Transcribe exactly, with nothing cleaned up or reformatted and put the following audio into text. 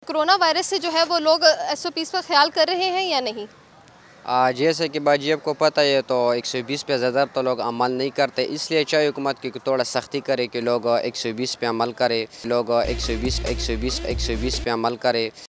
Corona virus से जो है वो लोग एस ओ पीज़ का ख्याल कर रहे हैं या नहीं? आ, जैसे कि बाजी आपको पता है तो एक सौ बीस पे ज़्यादा तो लोग अमल नहीं करते, इसलिए चाहे हुकूमत की थोड़ा सख्ती करे कि लोग एक सौ बीस पे अमल करें, लोग एक सौ बीस एक सौ बीस एक सौ बीस पे अमल करें।